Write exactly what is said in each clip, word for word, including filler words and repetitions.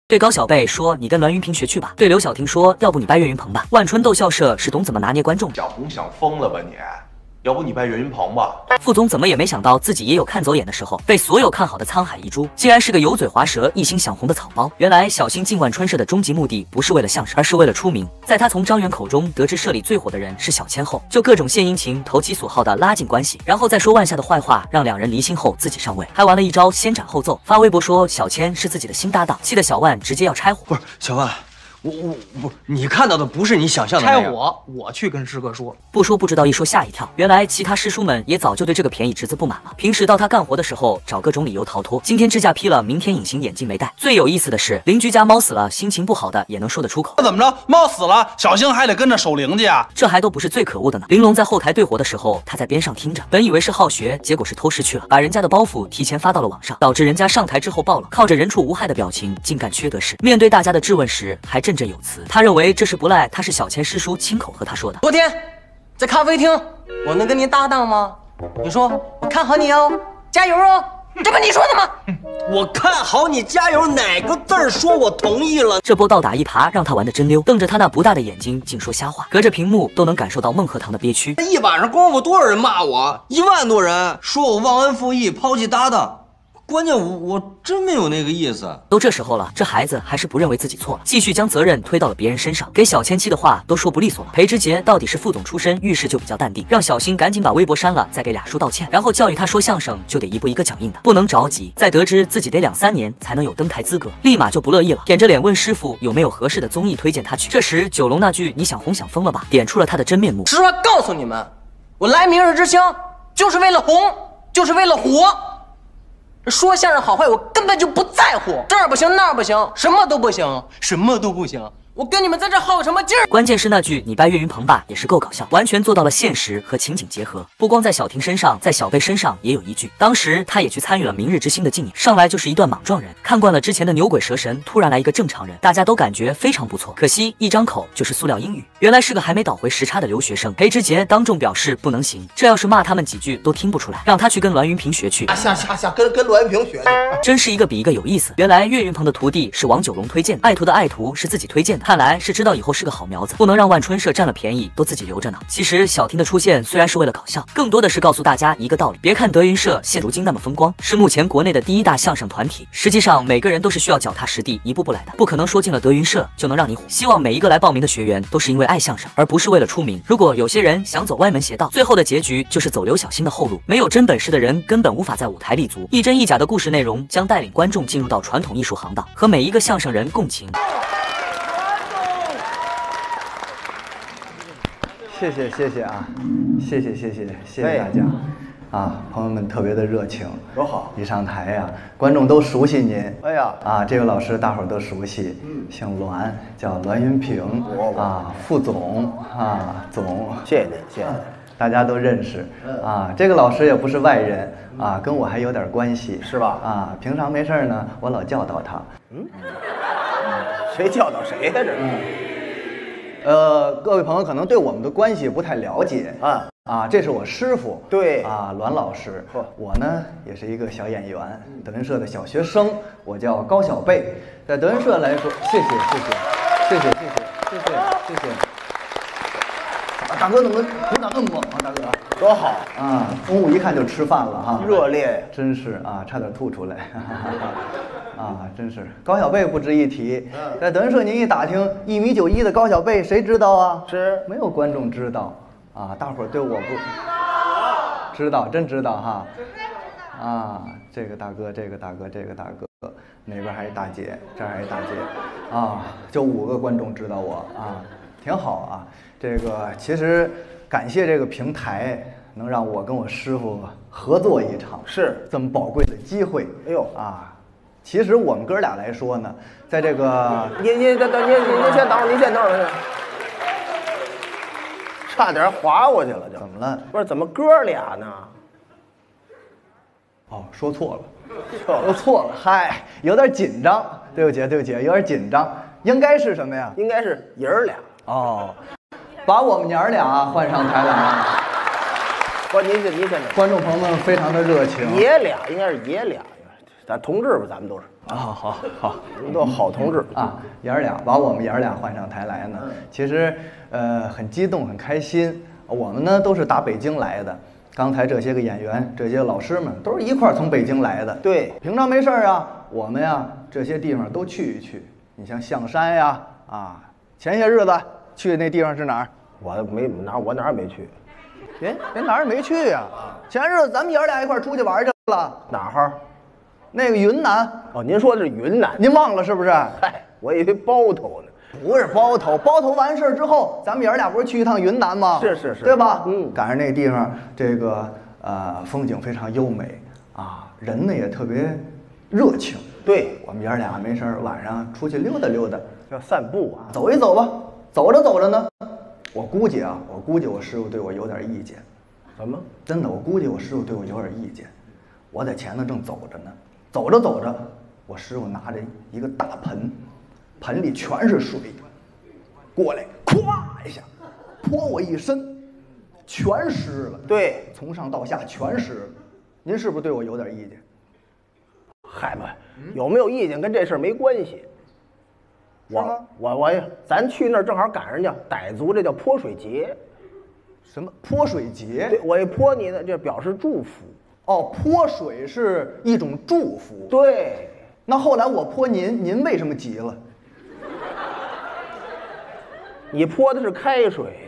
对高小贝说：“你跟栾云平学去吧。”对刘晓婷说：“要不你拜岳云鹏吧。”万春逗笑社是懂怎么拿捏观众。 小红想疯了吧你？要不你拜岳云鹏吧？ 副总怎么也没想到自己也有看走眼的时候，被所有看好的沧海一珠，竟然是个油嘴滑舌、一心想红的草包。原来小新进万春社的终极目的不是为了相声，而是为了出名。在他从张元口中得知社里最火的人是小千后，就各种献殷勤、投其所好的拉近关系，然后再说万夏的坏话，让两人离心后自己上位，还玩了一招先斩后奏，发微博说小千是自己的新搭档，气得小万直接要拆伙。 不是小万。 我我不，你看到的不是你想象的那样。 拆我，我去跟师哥说。 不说不知道，一说吓一跳。原来其他师叔们也早就对这个便宜侄子不满了。平时到他干活的时候，找各种理由逃脱。今天指甲劈了，明天隐形眼镜没戴。最有意思的是，邻居家猫死了，心情不好的也能说得出口。 那怎么着？猫死了，小星还得跟着守灵去啊？ 这还都不是最可恶的呢。玲珑在后台对活的时候，他在边上听着，本以为是好学，结果是偷师去了，把人家的包袱提前发到了网上，导致人家上台之后爆了，靠着人畜无害的表情，竟干缺德事。面对大家的质问时，还振振有词。他认为这是不赖，他是小千师叔亲口和他说的。 昨天在咖啡厅，我能跟您搭档吗？你说我看好你哦，加油哦，这不你说的吗？ 我看好你，加油，哪个字儿说我同意了？ 这波倒打一耙让他玩的真溜，瞪着他那不大的眼睛，竟说瞎话，隔着屏幕都能感受到孟鹤堂的憋屈。 一晚上功夫，多少人骂我？一万多人说我忘恩负义，抛弃搭档。 关键我我真没有那个意思。 都这时候了，这孩子还是不认为自己错了，继续将责任推到了别人身上，给小千气的话都说不利索了。裴之杰到底是副总出身，遇事就比较淡定，让小新赶紧把微博删了，再给俩叔道歉，然后教育他说相声就得一步一个脚印的，不能着急。在得知自己得两三年才能有登台资格，立马就不乐意了，舔着脸问师傅有没有合适的综艺推荐他去。这时九龙那句“你想红想疯了吧”点出了他的真面目。 实话告诉你们，我来明日之星就是为了红，就是为了火。 说相声好坏，我根本就不在乎，这儿不行，那儿不行，什么都不行，什么都不行。我跟你们在这耗什么劲儿？ 关键是那句“你拜岳云鹏吧”也是够搞笑，完全做到了现实和情景结合。不光在小婷身上，在小贝身上也有一句。当时他也去参与了明日之星的竞演，上来就是一段莽撞人。看惯了之前的牛鬼蛇神，突然来一个正常人，大家都感觉非常不错。可惜一张口就是塑料英语，原来是个还没倒回时差的留学生。裴之杰当众表示不能行，这要是骂他们几句都听不出来，让他去跟栾云平学去。 下下下，跟跟栾云平学去。 真是一个比一个有意思。原来岳云鹏的徒弟是王九龙推荐的，爱徒的爱徒是自己推荐的，看来是知道以后是个好苗子，不能让万春社占了便宜都自己留着呢。其实小婷的出现虽然是为了搞笑，更多的是告诉大家一个道理：别看德云社现如今那么风光，是目前国内的第一大相声团体，实际上每个人都是需要脚踏实地一步步来的，不可能说进了德云社就能让你火。希望每一个来报名的学员都是因为爱相声，而不是为了出名。如果有些人想走歪门邪道，最后的结局就是走刘晓星的后路。没有真本事的人根本无法在舞台立足，一真一假的故事内容将带领观众进入到传统艺术行当，和每一个相声人共情。 谢谢谢谢啊，谢谢谢谢谢谢大家，啊，朋友们特别的热情， 多好！ 一上台呀、啊，观众都熟悉您。 哎呀， 啊，这位老师大伙儿都熟悉，嗯，姓栾，叫栾云平，啊，副总啊，总， 谢谢您，谢谢您， 大家都认识。啊，这个老师也不是外人，啊，跟我还有点关系， 是吧？ 啊，平常没事呢，我老教导他。 嗯，谁教导谁呀？这是。 呃，各位朋友可能对我们的关系不太了解啊啊，这是我师傅， 对啊，栾老师，我呢也是一个小演员，德云社的小学生，我叫高小贝，在德云社来说，谢谢谢谢谢谢谢谢谢谢谢谢，啊，大哥怎么鼓掌那么猛啊，大哥， 多好啊，中午一看就吃饭了哈， 热烈， 真是啊，差点吐出来。哈哈哈啊，真是高小贝不值一提，在德云社您一打听，一米九一的高小贝谁知道啊？ 是没有观众知道啊，大伙儿对我不知道，真知道哈。啊，这个大哥，这个大哥，这个大哥，那边还一大姐，这儿还一大姐，啊，就五个观众知道我啊，挺好啊。这个其实感谢这个平台，能让我跟我师傅合作一场， 是这么宝贵的机会。 哎呦啊！其实我们哥俩来说呢，在这个您您等等您您您先等会儿，您先等会儿，差点滑过去了就。 怎么了？ 不是怎么哥俩呢？ 哦，说错了，说错了，嗨，有点紧张，对不起对不起，有点紧张，应该是什么呀？ 应该是爷儿俩。 哦，把我们娘儿俩换上台来。 不，您先您先等。 观众朋友们非常的热情。 爷俩应该是爷俩。 咱同志吧，咱们都是啊，好好好。 我们都好同志啊，爷儿俩把我们爷儿俩换上台来呢，其实呃很激动很开心。我们呢都是打北京来的，刚才这些个演员这些老师们都是一块儿从北京来的。 对， 平常没事儿啊，我们呀这些地方都去一去。你像象山呀，啊，前些日子去的那地方是哪儿？ 我没哪我哪儿没去， 别别哪儿也没去呀、啊。前日子咱们爷儿俩一块儿出去玩去了， 哪儿？ 那个云南。 哦，您说的是云南， 您忘了是不是？ 嗨，我以为包头呢。 不是包头，包头完事儿之后，咱们爷儿俩不是去一趟云南吗？ 是是是， 对吧？ 嗯， 赶上那地方，这个呃风景非常优美啊，人呢也特别热情。 对， 我们爷儿俩没事儿晚上出去溜达溜达， 要散步啊， 走一走吧。走着走着呢，我估计啊，我估计我师傅对我有点意见。 怎么？ 真的，我估计我师傅对我有点意见。我在前头正走着呢，走着走着，我师傅拿着一个大盆。盆里全是水，过来，咵一下，泼我一身，全湿了。 对， 从上到下全湿了。您是不是对我有点意见？ 嗨吧，有没有意见跟这事儿没关系。我我我，咱去那儿正好赶上叫傣族这叫泼水节。 什么泼水节？ 对，我一泼你呢，这表示祝福。 哦，泼水是一种祝福。 对。 那后来我泼您，您为什么急了？ 你泼的是开水，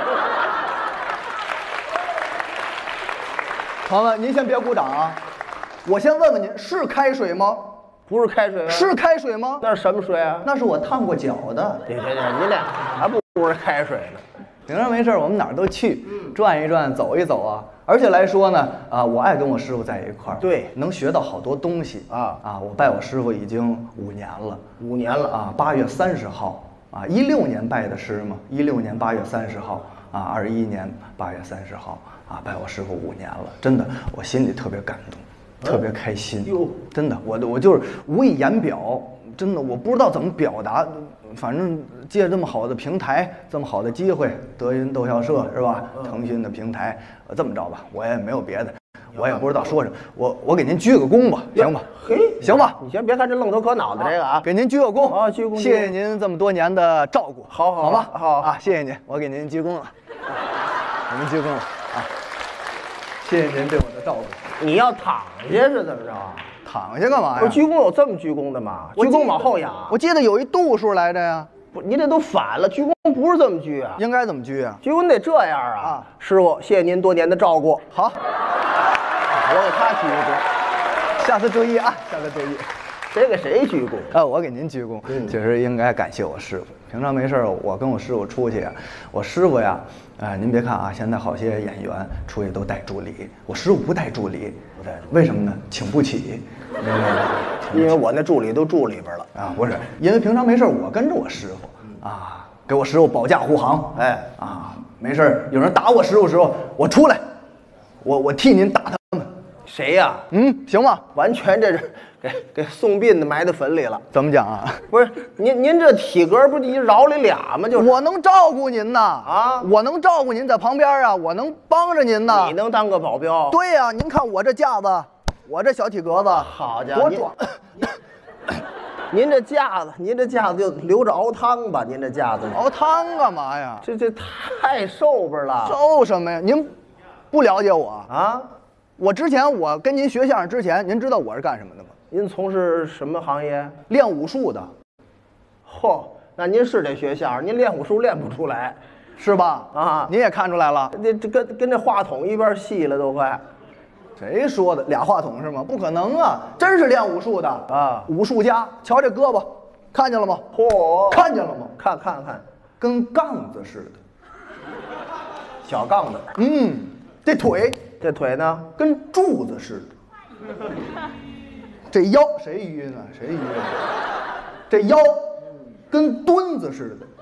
朋友们，您先别鼓掌啊！我先问问您，是开水吗？ 不是开水吗？ 是开水吗？ 那是什么水啊？ 那是我烫过脚的。 对对对，您俩还不如是开水呢。 平常没事我们哪儿都去，转一转，走一走啊。而且来说呢，啊，我爱跟我师傅在一块儿， 对， 能学到好多东西啊啊！我拜我师傅已经五年了， 五年了啊！八月三十号啊，一六年拜的师嘛，一六年八月三十号啊，二一年八月三十号啊，拜我师傅五年了，真的，我心里特别感动，特别开心。哟，真的，我我就是无以言表，真的，我不知道怎么表达。反正借这么好的平台，这么好的机会，德云逗笑社是吧？腾讯的平台，这么着吧，我也没有别的，我也不知道说什么，我我给您鞠个躬吧，行吧？ 嘿， 行吧？ 你先别看这愣头磕脑的这个啊， 给您鞠个躬啊，鞠躬， 谢谢您这么多年的照顾， 好好好吧？ 好啊，谢谢您，我给您鞠躬了，给您鞠躬了啊，谢谢您对我的照顾。 你要躺下是怎么着？ 躺下干嘛呀？ 不是鞠躬有这么鞠躬的吗？鞠躬往后仰。 我记得有一度数来着呀。 不，你这都反了，鞠躬不是这么鞠啊。 应该怎么鞠啊？ 鞠躬得这样啊。啊，师傅，谢谢您多年的照顾。 好， 我给他鞠躬， 下次注意啊，下次注意。 谁给谁鞠躬？ 啊，我给您鞠躬。嗯，其实应该感谢我师傅。平常没事我跟我师傅出去，我师傅呀，呃，您别看啊，现在好些演员出去都带助理，我师傅不带助理，不带，为什么呢？请不起。 因为我那助理都住里边了啊，不是，因为平常没事我跟着我师傅啊，给我师傅保驾护航。哎啊，没事有人打我师傅时候，我出来，我我替您打他们。 谁呀？ 嗯，行吗？ 完全这是给给宋斌的埋在坟里了。 怎么讲啊？ 不是您您这体格不是一绕里俩吗？就是我能照顾您呐啊， 我能照顾您在旁边啊，我能帮着您呐。 你能当个保镖？ 对呀、啊，您看我这架子。我这小体格子， 好家伙， 多壮！ 您这架子，您这架子就留着熬汤吧。您这架子熬汤干嘛呀？ 这这太瘦边了。 瘦什么呀？您不了解我啊？ 我之前我跟您学相声之前，您知道我是干什么的吗？ 您从事什么行业？ 练武术的。 嚯，那您是得学相声，您练武术练不出来， 是吧？啊，您也看出来了， 这这跟跟这话筒一边细了都快。 谁说的？俩话筒是吗？不可能啊！真是练武术的啊！ 武术家，瞧这胳膊，看见了吗？ 嚯， 看见了吗？ 看看看， 跟杠子似的， 小杠子。 嗯，这腿， 这腿呢， 跟柱子似的。这腰谁晕啊？谁晕啊？这腰跟墩子似的。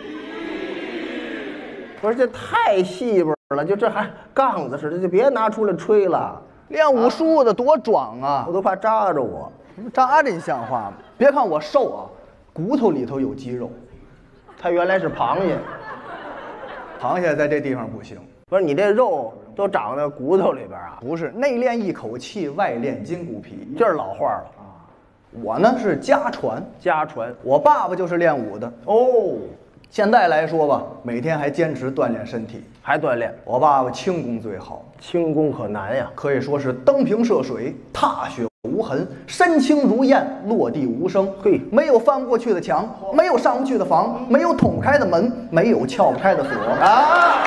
不是，这太细边了，就这还杠子似的，就别拿出来吹了。 练武术的多壮啊！ 我都怕扎着我。 扎着你像话吗？别看我瘦啊，骨头里头有肌肉。 它原来是螃蟹， 螃蟹在这地方不行。 不是你这肉都长在骨头里边啊？ 不是，内练一口气，外练筋骨皮， 这是老话了啊。 我呢是家传， 家传。 我爸爸就是练武的哦。 现在来说吧，每天还坚持锻炼身体， 还锻炼。 我爸爸轻功最好， 轻功可难呀， 可以说是登平涉水，踏雪无痕，身轻如燕，落地无声。 嘿， 没有翻不过去的墙，没有上不去的房，没有捅不开的门，没有撬不开的锁啊！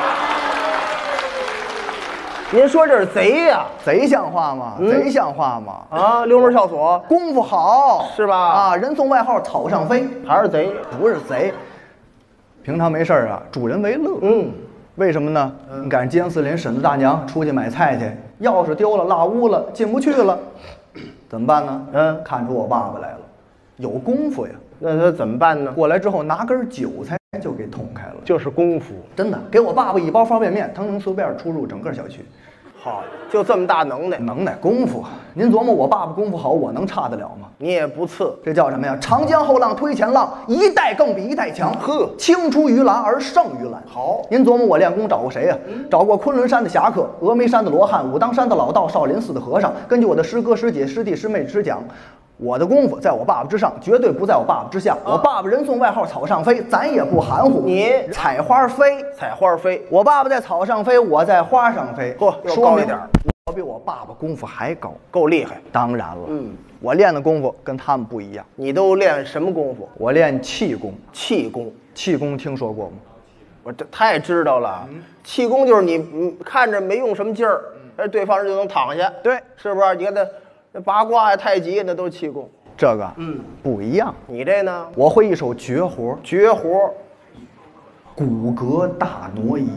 您说这是贼呀、啊？ 贼像话吗？嗯、贼像话吗？ 啊，溜门撬锁， 功夫好是吧？ 啊，人送外号草上飞， 还是贼？ 不是贼。平常没事儿啊，助人为乐。 嗯， 为什么呢？嗯、你赶监司令、婶子大娘出去买菜去，钥匙丢了，落屋了，进不去了，怎么办呢？ 嗯， 看出我爸爸来了，有功夫呀。 那他怎么办呢？ 过来之后拿根韭菜就给捅开了， 就是功夫。 真的，给我爸爸一包方便面，他能随便出入整个小区。 好，就这么大能耐， 能耐功夫。您琢磨，我爸爸功夫好，我能差得了吗？ 你也不次， 这叫什么呀？长江后浪推前浪，一代更比一代强。呵，青出于蓝而胜于蓝。 好， 您琢磨我练功找过谁呀、啊？嗯、找过昆仑山的侠客，峨眉山的罗汉，武当山的老道，少林寺的和尚。根据我的师哥师姐师弟师妹师讲，我的功夫在我爸爸之上，绝对不在我爸爸之下。啊、我爸爸人送外号草上飞，咱也不含糊。 你采花飞， 采花飞， 我爸爸在草上飞，我在花上飞。 嚯， 说高一点。 我比我爸爸功夫还高， 够厉害。 当然了， 嗯， 我练的功夫跟他们不一样。 你都练什么功夫？ 我练气功。 气功， 气功听说过吗？ 我这太知道了。嗯、气功就是你嗯看着没用什么劲儿，而、嗯、对方人就能躺下。 对， 是不是？你看那那八卦呀、太极那都是气功。 这个嗯不一样。 你这呢？ 我会一手绝活， 绝活， 骨骼大挪移。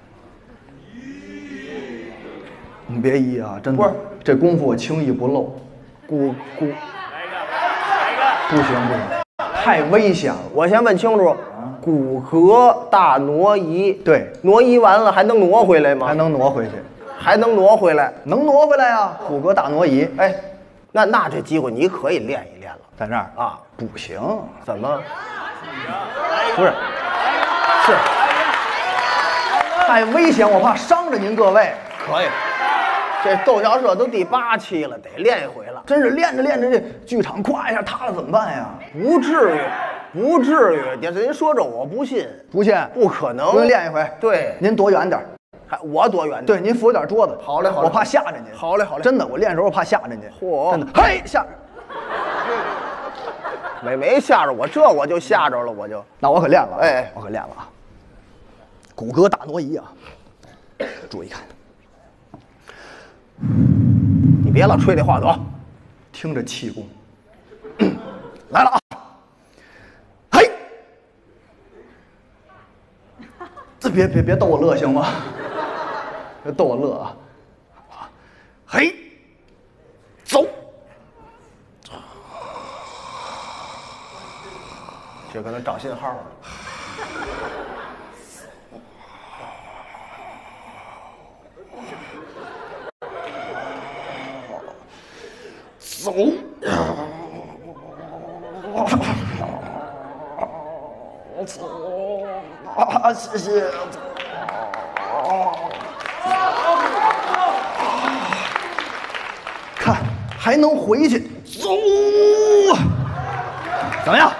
你别移啊，真的。 不是这功夫我轻易不露。 骨骨， 不行不行，太危险了。 我先问清楚，骨骼大挪移， 对， 挪移完了还能挪回来吗？ 还能挪回去， 还能挪回来， 能挪回来呀。骨骼大挪移， 哎，那那这机会你可以练一练了。 在这儿啊， 不行， 怎么？ 不是，是太危险，我怕伤着您各位。 可以。这逗笑社都第八期了，得练一回了。 真是练着练着，这剧场咵一下塌了，怎么办呀？ 不至于，不至于。您您说这我不信， 不信， 不可能。 您练一回。 对， 您躲远点。 还我躲远点。 对，您扶着点桌子。 好嘞，好嘞。 我怕吓着您。 好嘞，好嘞。 真的，我练的时候我怕吓着您。 嚯， 真的，嘿，吓着。 没没吓着我，这我就吓着了，我就。 那我可练了， 哎， 我可练了啊。骨骼大挪移啊，注意看。 你别老吹这话筒， 听着气功来了啊！嘿，这别别别逗我乐行吗？别逗我乐啊！嘿，走， 这可能找信号了。 走，走啊！谢谢。看，还能回去，走，怎么样？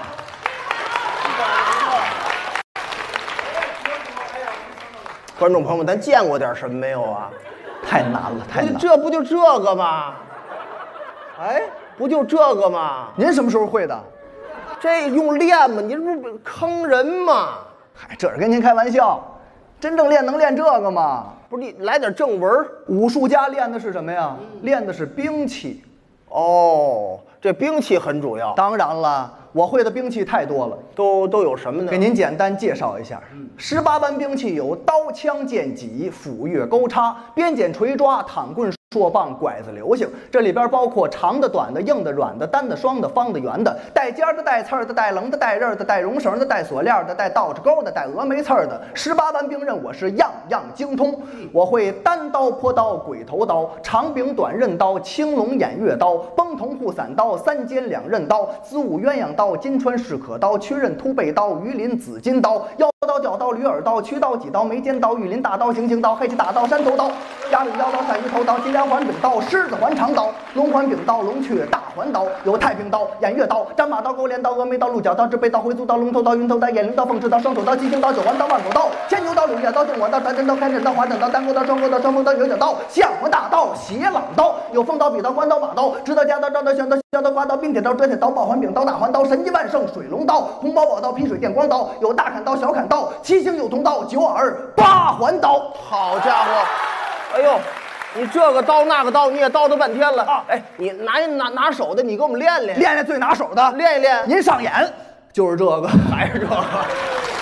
观众朋友们，咱见过点什么没有啊？ 太难了，太难了。 这不就这个吗？哎，不就这个吗？ 您什么时候会的？ 这用练吗？你这不是坑人吗？ 嗨，这是跟您开玩笑。真正练能练这个吗？ 不是，你来点正文。 武术家练的是什么呀？嗯、练的是兵器。 哦，这兵器很主要。 当然了，我会的兵器太多了。 都都有什么呢？ 给您简单介绍一下。十八般兵器有刀、枪、剑、戟、斧、钺、钩、叉、鞭、锏、锤、抓、躺、棍、槊、棒、拐子、流星。这里边包括长的、短的、硬的、软的、单的、双的、方的、圆的，带尖的、带刺儿的、带棱的、带刃的、带绒绳的、带锁链的、带倒着钩的、带峨眉刺儿的。十八般兵刃我是样样精通。我会单刀、坡刀、鬼头刀、长柄短刃刀、青龙偃月刀、崩铜护伞刀、三尖两刃刀、子午鸳鸯刀、金川噬可刀、曲刃突背刀、鱼鳞紫金刀、腰刀刀、角刀、驴耳刀、曲刀、戟刀、眉尖刀、玉林大刀、行刑刀、黑旗大刀、山头刀、鸭尾腰刀、鳝鱼头刀、金梁环柄刀、狮子环长刀、龙环柄刀、龙雀大环刀，有太平刀、偃月刀、斩马刀、勾镰刀、峨眉刀、鹿角刀、直背刀、回族刀、龙头刀、云头刀、眼灵刀、凤翅刀、双手刀、七星刀、九环刀、万口刀、牵牛刀、柳叶刀、正火刀、传真刀、开刃刀、华枕刀、单钩刀、双钩刀、双锋刀、牛角刀、象魔大刀、斜朗刀，有锋刀、笔刀、关刀、马刀、直刀、夹刀、招刀、旋刀、削刀、刮刀、冰铁刀、折铁刀、抱环柄刀、大环刀、神机万圣、水龙刀、红宝宝刀、劈水电光刀，有大砍刀、小砍刀、七星有铜刀、九耳八环刀。 好家伙，哎呦，你这个刀那个刀你也叨叨半天了啊！哎，你拿一拿拿手的，你给我们练练， 练练最拿手的， 练一练。 您上眼就是这个，还是这个。